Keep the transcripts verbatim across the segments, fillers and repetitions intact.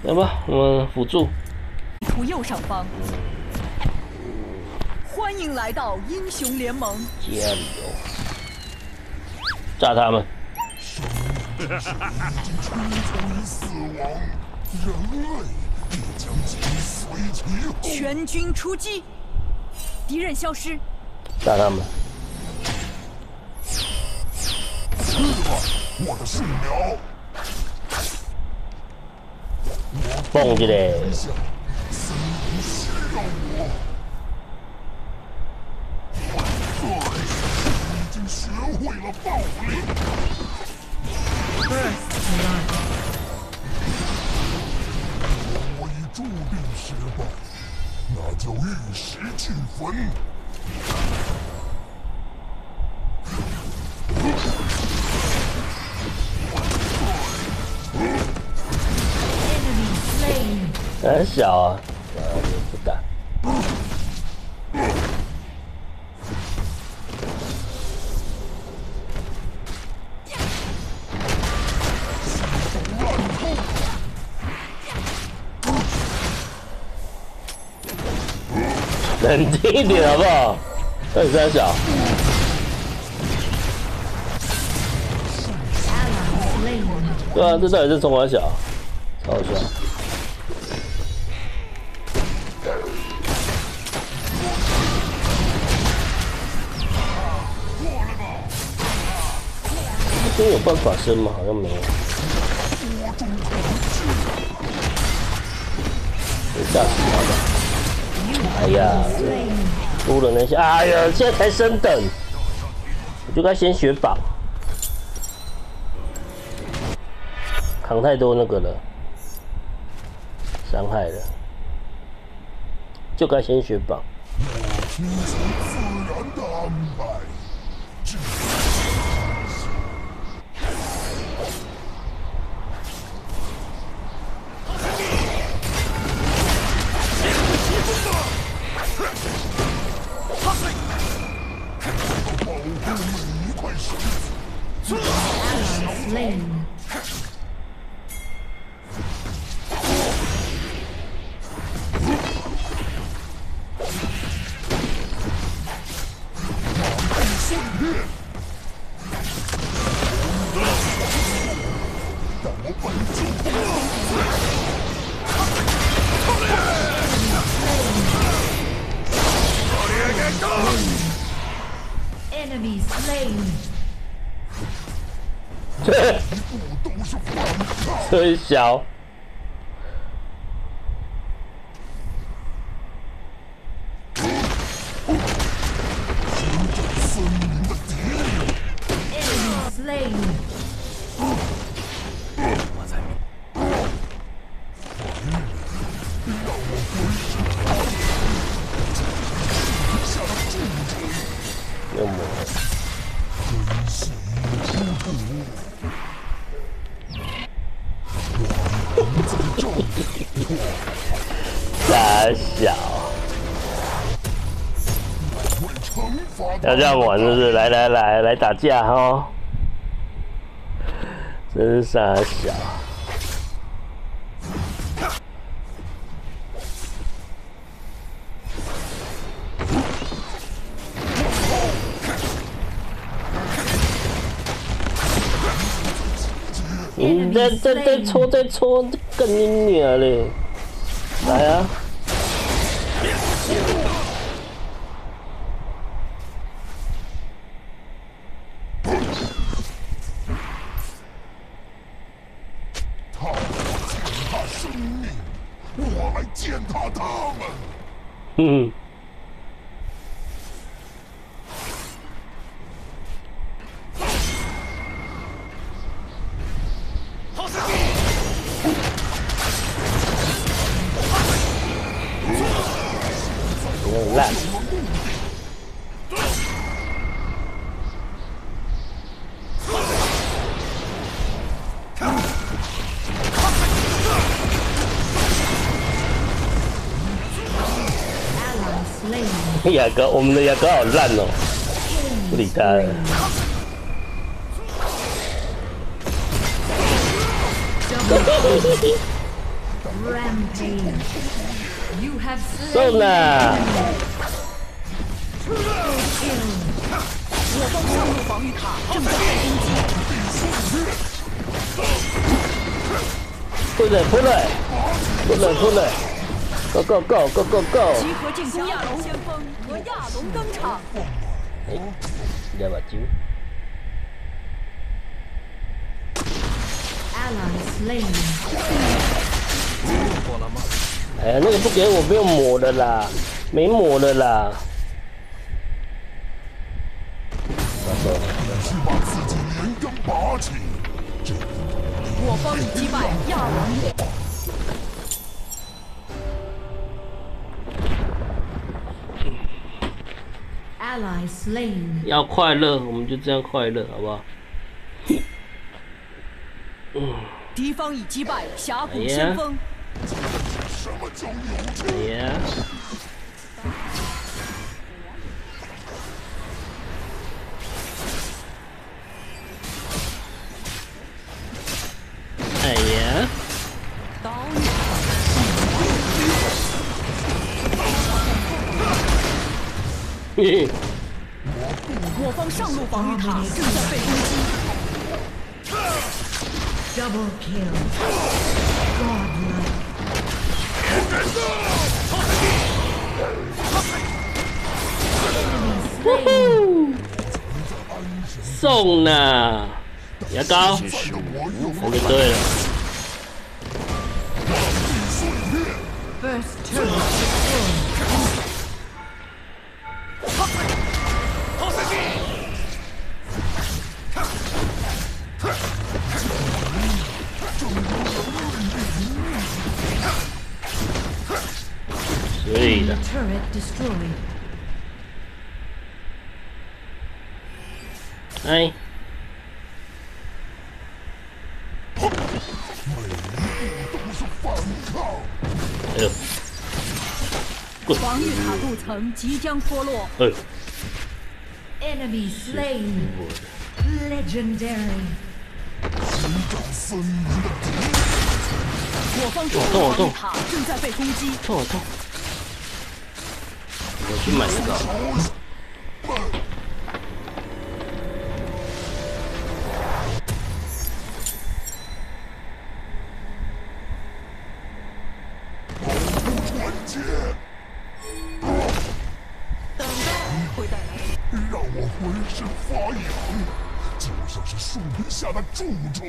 来吧，我们辅助。 图右上方。欢迎来到英雄联盟。 加油！炸他们！ 全军出击，敌人消失。 炸他们！ 去吧，我的树苗！ 蹦起来！ 森林需要我。已经学会了暴力。我已注定失败，那就玉石俱焚。 很小啊，啊，不打。冷静一点好不好？二三小。对啊，这到底是中华小？超小。这边有办法升吗？好像没有。没炸死他吧？哎呀，输了那些，哎呀，现在才升等，我就该先学榜，扛太多那个了，伤害了，就该先学榜。 我听从自然的安排。 Enemy slain. 这最小。 Enemy slain. 恶魔。傻小。要这样玩是不是？来来来来打架哈！真是傻小。你再再再戳再戳，更你娘嘞！来啊！ 他们践踏生命，我来践踏他们。 嗯。烂。雅阁，我们的雅阁好烂哦，不理他了。 Rampage. You have 中 slain 了， kill. 我方上路防御塔正在被攻击， 扑了扑了，扑了扑了 ，Go Go Go Go Go Go！ 集合竞强亚龙先锋和亚龙登场。 哎，两把金。 Ally slain. 哎呀，那个不给我，不用抹的啦，没抹的啦。 去把自己连根拔起。 我方已击败亚龙。 Ally slain. 要快乐，我们就这样快乐，好不好？ 敌方已击败峡谷先锋。 什么叫有志？ 哎呀！哎呀！ 刀嘿嘿。 我方上路防御塔正在被攻击。 Double kill. Godlike. 送呢，牙膏，看就对了。 First turret destroyed. 对的。 Turret destroyed. 哎。哎呦！滚！ 防御塔镀层即将脱落。 哎。 Enemy slain. Legendary. 我方上路防御塔正在被攻击。 痛痛！我去买那个。 会带来让我浑身发痒，就像是树荫下的蛀虫。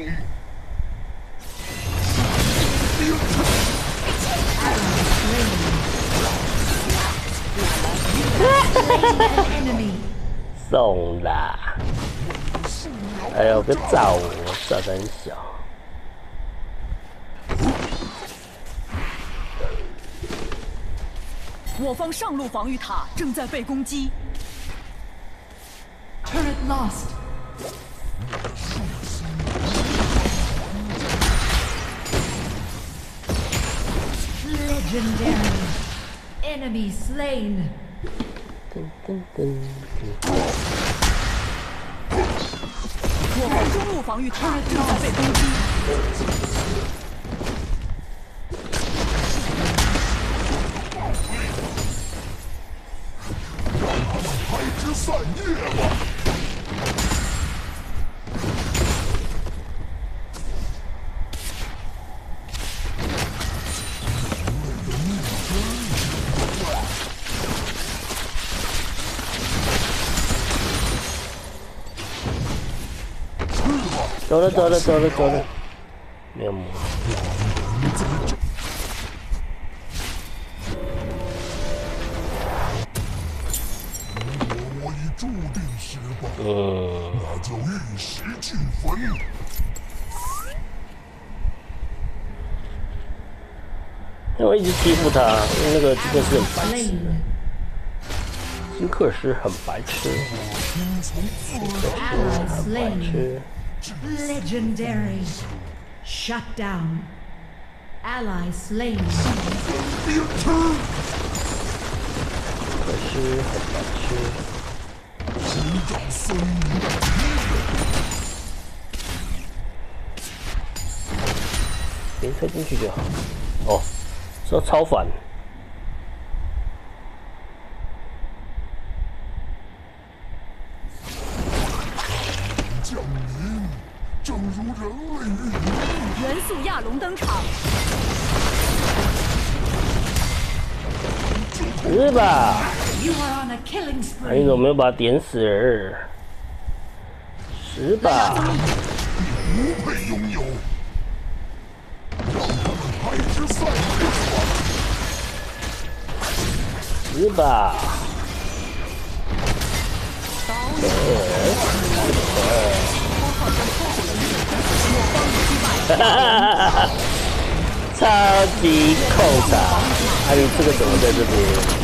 Enemy. 送啦！哎呦，别找我，找得很小。 我方上路防御塔正在被攻击。 Turret lost. Legendary. Enemy slain. 噔噔噔！ 我方中路防御塔正在被攻击。 开枝散叶吧！ 走了走了走了走了，没有摸。 我已注定失败， 嗯。 那就玉石俱焚。 因为一直欺负他，因为那个金克斯很白痴， Slain. 金克斯很白痴， 听从自然。 Ally 白 slain. 痴。 Legendary. Shut down. Ally slain. 别吃！ 可是很白痴。 寻找森林的别推进去就好。 哦，这超反。 降临，正如人类预言。 元素亚龙登场， 是吧？ You are on a killing 哎，你 spree. 怎么没有把他点死儿？是吧？ 不配拥有，让他们排之散灭吧！ 是吧？哈哈哈哈！超级扣打，还有这个怎么在这边？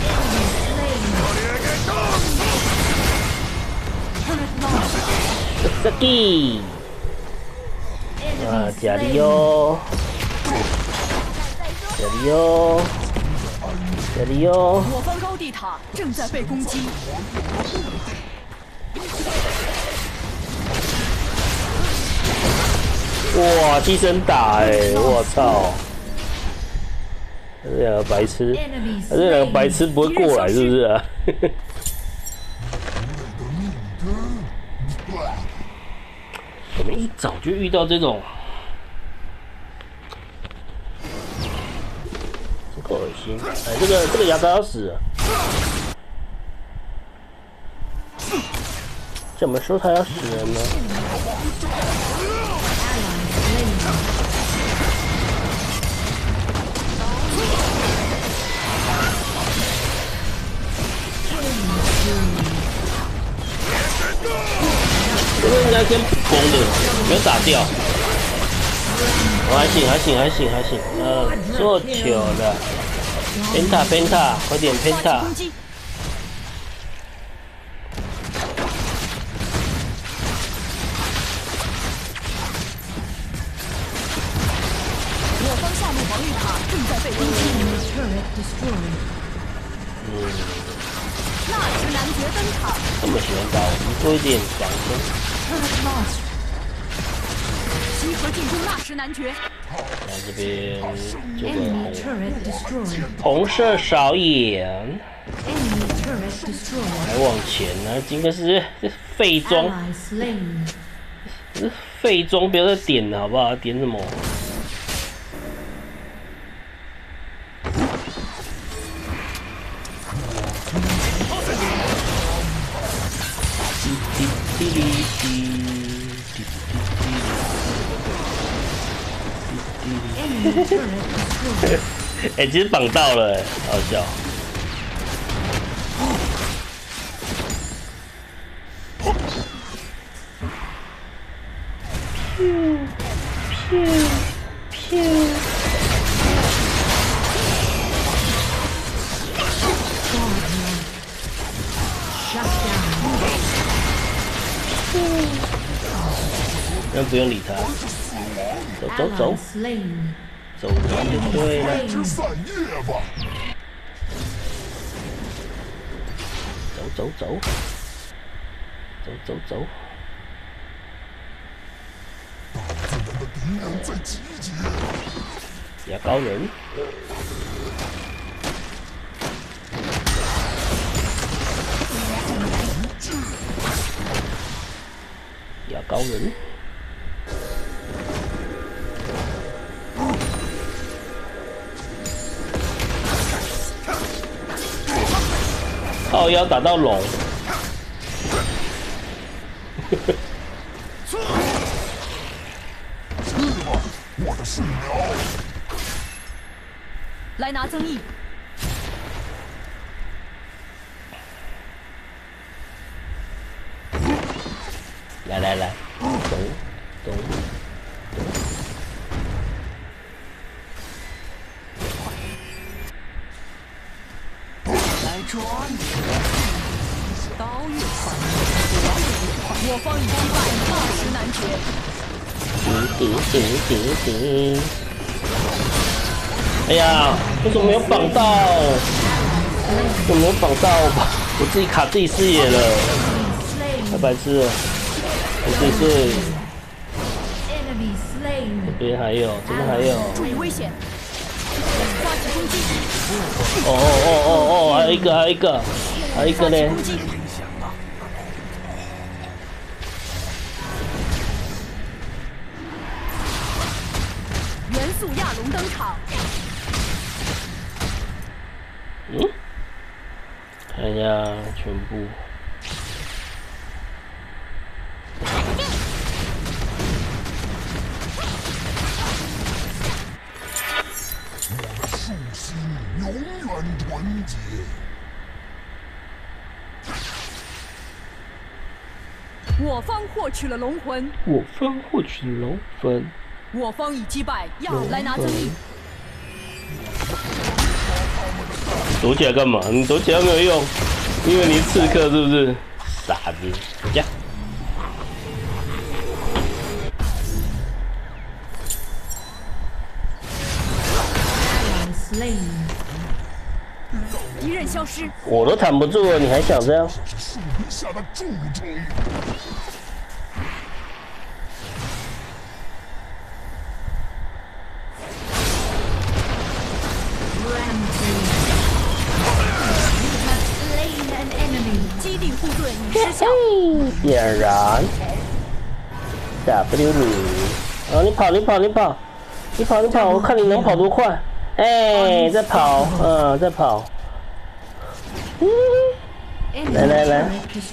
这个啊，加里哟，加里哟，加里哟！ 我方高地塔正在被攻击。 哇，替身打哎、欸，我操！这两个白痴， Enemy 这两个白痴不会过来是不是啊？我们一早就遇到这种，这个恶心！哎，这个这个牙膏要死了。怎么说他要死人呢？这个应该先崩的，没有打掉。我还行，还行，还行，还行。呃，做球的，偏塔偏塔，快点偏塔。 攻击，我方下路防御塔正在被攻击。 Enemy turret destroyed. 纳什男爵登场， 这么喜欢打，我们多一点掌声。 Turret lost. 集合进攻纳什男爵。 来这边这 Enemy 个 turret destroyed. 红色扫眼， Enemy turret destroyed. 还往前呢，应该是废装， Ally slain. 是废装，不要再点了好不好？点什么？滴滴滴滴 Enemy turret destroyed. 哎、其实绑到了、欸，好笑。 Shut down. 那不用理他，走走走 Ally slain. 走完就对了。 之散灭吧！ 走走走，走走走。 大自然的敌人在集结， 牙膏人，牙膏人。靠腰打到龙， 去吧，我的树苗！ 来拿增益， 来来来，走走。 来抓你！刀月散，我方已击败纳什男爵。 顶顶顶顶顶！哎呀，为什么没有绑到？怎么没有绑到？我自己卡自己视野了，太白痴了！我自己睡。 Enemy slain. 这边还有，这边还有。 注意危险！ 发起攻击， 哦哦哦哦哦，还有一个，还有一个，还有一个呢。 攻击。元素亚龙登场。 嗯，看一下全部。 树心永远团结。 我方获取了龙魂， 我方获取龙魂。 我方已击败亚莱拿增益。 躲起来干嘛？你躲起来没有用，因为你是刺客是不是？傻子，回家。 敌人消失， 我都躺不住了，你还想这样？ 树荫下的蛀虫。 基地护盾已失效。 点燃 W 鲁，啊，你跑，你跑，你跑，你跑，你跑，我看你能跑多快。哎，在跑，嗯，在跑。来来来。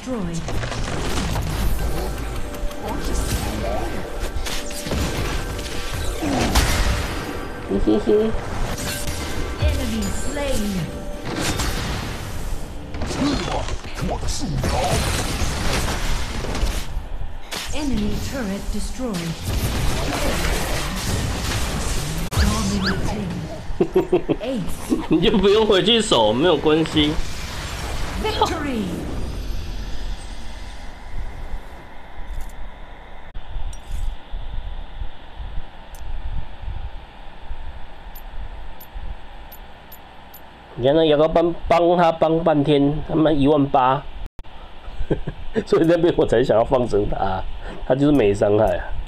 嘿嘿嘿。 Enemy slain. 我的树苗。 Enemy turret destroyed. Dominating. Ace. 你就不用回去守，没有关系。 Victory. 你看那牙膏帮帮他帮半天，他妈一万八，所以那边我才想要放生他，他就是没伤害啊。